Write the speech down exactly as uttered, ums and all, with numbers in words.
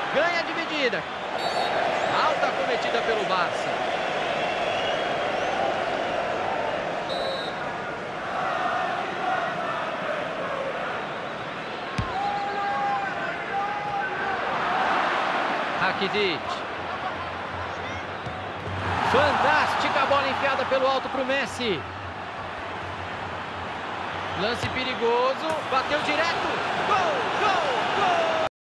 Ganha a dividida. Falta cometida pelo Barça. Rakitic. Fantástica bola enfiada pelo alto para o Messi. Lance perigoso. Bateu direto. Gol, gol, gol!